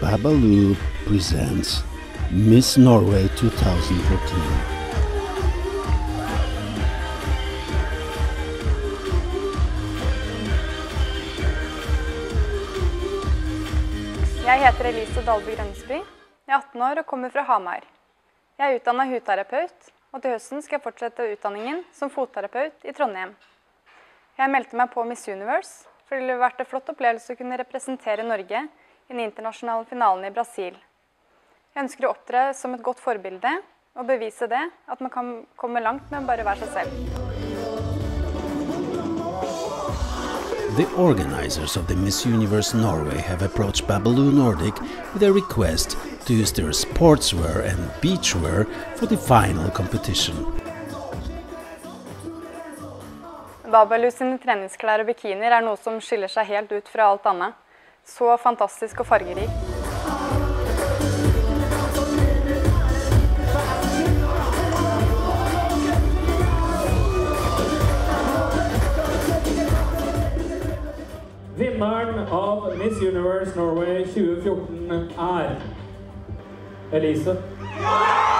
Babalu presents Miss Norway 2014. Jeg heter Elise Dalby Grønnesby. Jeg er 18 år og kommer fra Hamar. Jeg er utdannet hudterapeut, og til høsten skal jeg fortsette utdanningen som fotterapeut i Trondheim. Jeg meldte meg på Miss Universe, for det ville vært en flott opplevelse å kunne representere Norge i den internasjonale finalen i Brasil. Jeg ønsker å opptre som et godt forbilde, og bevise det, at man kan komme langt med å bare være seg selv. The organizers of the Miss Universe Norway have approached Babalu Nordic with a request to use their sportswear and beachwear for the final competition. Babalu sine treningsklær og bikinier er noe som skiller seg helt ut fra alt annet. Så fantastisk og fargerik. Vinneren av Miss Universe Norway 2014 er Elise.